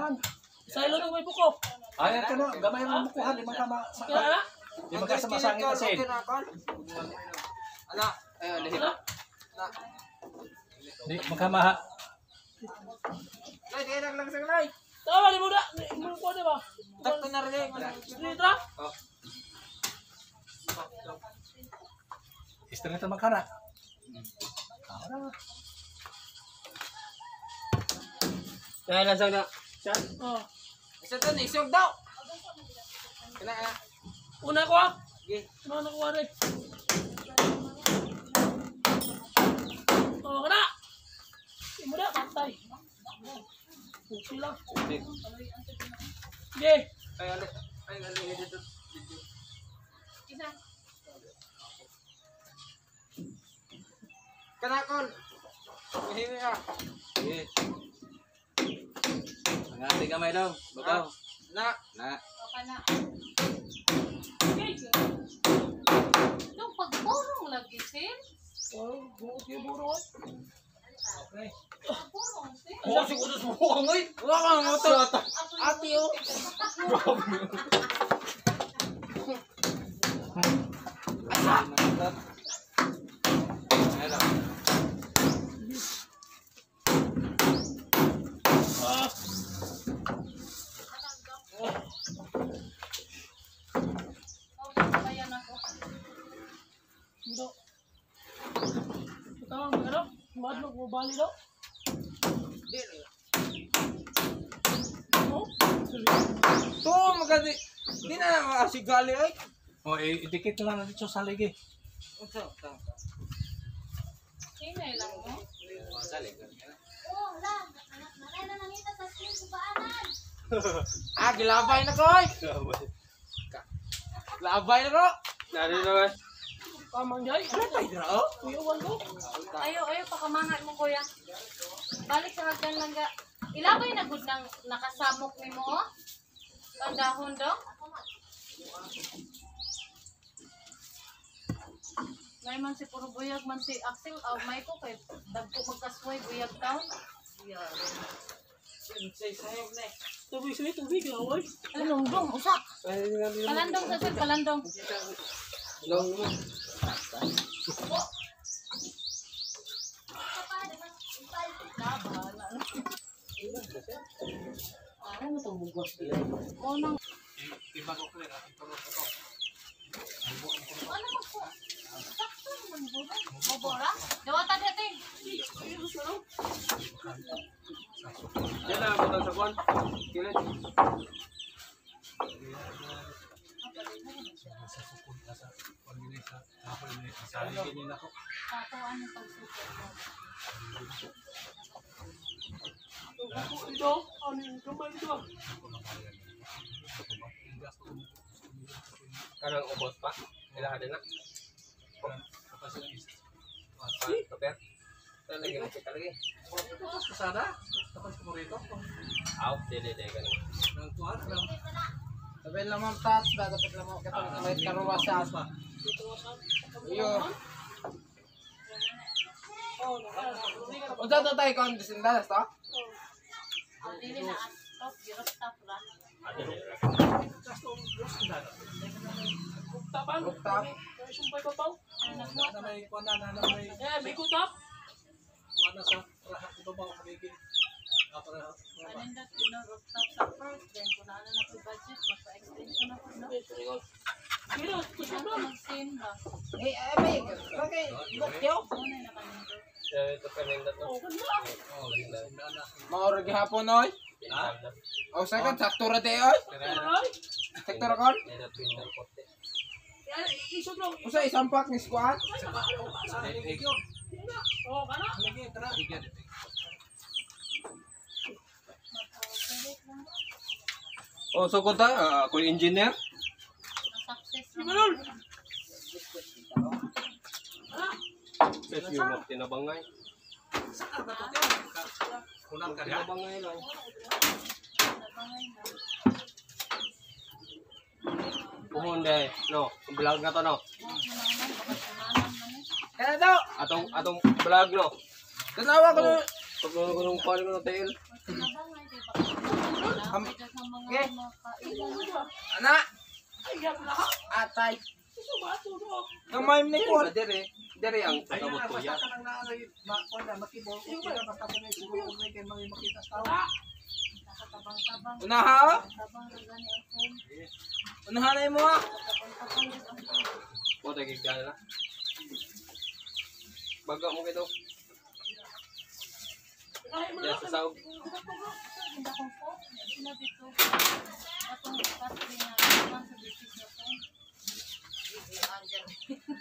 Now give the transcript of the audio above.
man. Sa ilo nung may buko. Ayan ka no, gamay ang bukuhan, di maka samasangin kasi. Ala, ayo lihip. Di makamaha. Lay, di lang sa lay. Tama ni muda. Mo ko di ba? Takto na rin. Litra. Istri ito magkana. Kaya lasang na. Oh. Isa to ni isog daw. Kena na. Una ko ah. Sige. Ano na ko ari? Oh, kana. Muda patay. Sila. Ge. Ay ali dito. Isa. Kanakon. Hihimi ka. Sige. Ngati kamay daw. Bataw. Na. Okay na. Itong pagpurong lagi, Sil. Oh, buot yung buro. Pagpurong, Sil. Oh, siguro sa buhang ay. Wala kang motor. Ate oh. Ayan ako. Muda. Tama mo ano? Madlog mo bali daw. Oh. To magadi. Di na masigali ay. O, idikit na lang dito sa ligi. Unsa? Hinay lang mo. Sali ka. Oh, lang. Nanay na nangita sa screen sa baanan. Ah, gilabay na ko ay. Labay na ko. Nari naman. Tamang jay. Ano tayo dira oh? Kuyawan ko. Ayaw, pakamangat mo, kuya. Balik sa hagdan lang ga. Ilabay na gud nang nakasamok ni mo, oh. Pandahon daw. May man si puro buyag man si Axel, may ko kay dagko magkasway buyag taon. Say sayog na. Tubig sila, tubig na, oy. Anong dong, usak. Palandong sa sir, palandong. Long mo. Ano mo itong bugos? O nang... Iba ko clear, ituro ko. Ano mo po? Sakto naman po ba? Mabora? Dawata dating. Yan na mo sa kwan. Kilit. Sa sukod ka sa pag-inisa, sa ligi nila ko. Ako ano pagsuko mo? Ito, ano yung kamay ito? Kanang ubos pa. Ilahan din na. Tapos yung isa. Topper. Saan lagi na kita lagi? Tapos kasada, tapos kumurito. Aw, dili ganun. Nang tuwan, lang. Sabi lang mong tats ba dapat lang mo katong may karuwasan. Iyo. Unsa to tay kon disindalas to? Dili na stop, girot stop ra. Tapan? Bukta. Sumpay ko tao? Na may kuwan na may Eh, may kutap? kuwan na sa rahat ito ba magiging Kanindot kinurot stop sa first, then kung ano na po budget, magpa-extension ako na. Kilo, kusog lang. Mag-send ba? Eh, may okay. Bakyo. Ano na kanindot? Ito kanindot no. Oh, ganda. Maoro gihapon oy. Ha? O second sakto ra te oy. Aray. Sakto ra kon. Meron pindang kote. Eh, isog lang. Usa isang pack ni squad. sa ligi. Oh, kana? Ligi, tara. Oh, so ko ta, ako yung engineer. Na-success Sige, na. Lol. Ah, Yes, yung mga tinabangay. Saan ba ito? Kunang ka niya? Tinabangay lang. Nabangay na. Puhunde, no. Vlog na to, no. Oh, kumanan, baka kumanan man eh. Kana daw. Atong vlog, no. Tanawa ko Oh. Pag ko nung paano ko na tail. Nabangay, di ba? Naamay dyan sa mga Okay. makailan. Anak! Ayan na. Atay! Iso ba? Tulog. Gamay mo ni Diri ko. ba, diri? Diri ang Ayun kagamot na, ko basta ya. ka nang naaray, makibol, okay na, basta ka na siguro kung may kayo makita sa tao. Ah, Nakatabang-tabang. Unaha oh. Tabang na gani ang phone. Unaha na mo ah. Tabang-tabang yun ang phone. O, tagig ka na. Baga mo kito. kinahin mo Yan na. sa saog. Hindi akong phone. Sila dito. Atong battery na naman sa bisis na phone.